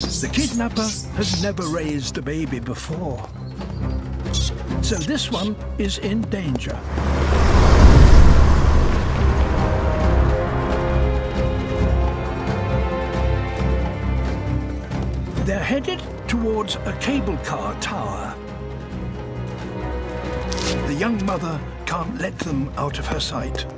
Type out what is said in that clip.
The kidnapper has never raised a baby before, so this one is in danger. They're headed towards a cable car tower. The young mother can't let them out of her sight.